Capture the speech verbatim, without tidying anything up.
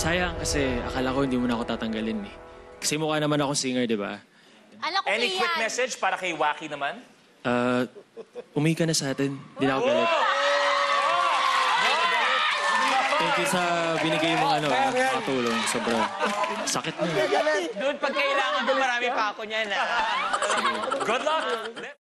Sayang kasi akala ko hindi mo na ako tatanggalin eh. Kasi mukha naman ako singer, di ba? Alam ko Any quick yan. message para kay Wacky naman? Uh, umuwi ka na sa atin. Hindi na ako galit. Thank you sa binigay mong ano, makatulong. Sobrang sakit na. Dude, pag kailangan mo, marami pa ako niyan. Good luck!